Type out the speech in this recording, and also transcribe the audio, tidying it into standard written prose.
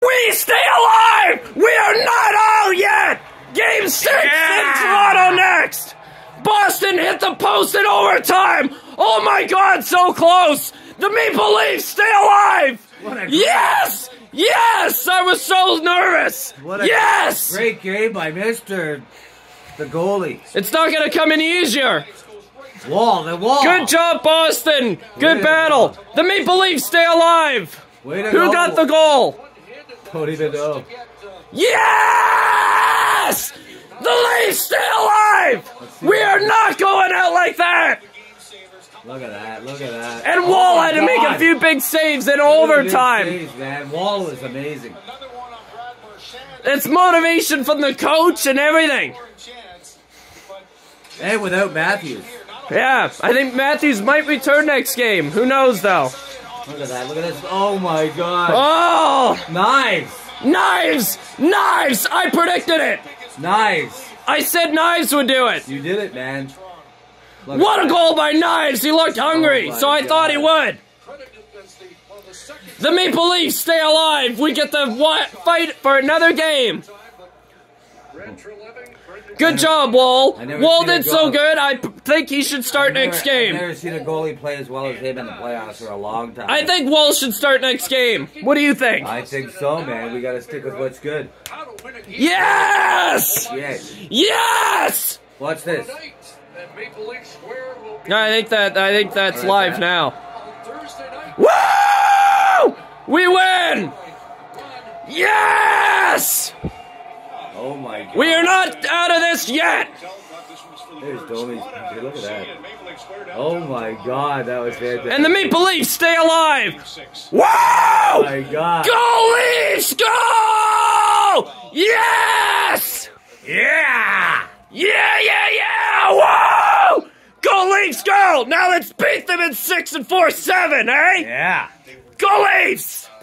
We stay alive! We are not out yet! Game 6 in Toronto next! Boston hit the post in overtime! Oh my god, so close! The Maple Leafs stay alive! Yes! Yes! I was so nervous! Yes! Great game by Mr. the goalie. It's not gonna come any easier! The wall! Good job, Boston! Good battle! The Maple Leafs stay alive! Who got the goal? Don't even know. Yes! The Leafs stay alive! We are not going out like that! Look at that, look at that. And Wall had to make a few big saves in overtime. Saves, man. Wall is amazing. It's motivation from the coach and everything. And without Matthews. Yeah, I think Matthews might return next game. Who knows, though? Look at that, look at this. Oh my god. Oh! Knives! Knives! Knives! I predicted it! Knives! I said Knives would do it! You did it, man. Look what a goal by Knives! He looked hungry, so I thought he would. The Maple Leafs stay alive. We get the fight for another game. Good job, Wall. Wall did so good, I think he should start next game. I've never seen a goalie play as well as him in the playoffs for a long time. I think Wall should start next game. What do you think? I think so, man. We gotta stick with what's good. Yes! Yes! Yes! Watch this. I think that's live now. Woo! We win! Yes! Oh my god. We are not out of this yet! There's Domi. Look at that. Oh my god, that was fantastic. And the Maple Leafs stay alive! Woo! Oh my god. Go Leafs, go! Yes! Yeah! Yeah! Woo! Go Leafs, go! Now let's beat them in 6 and 4-7, eh? Yeah. Go Leafs!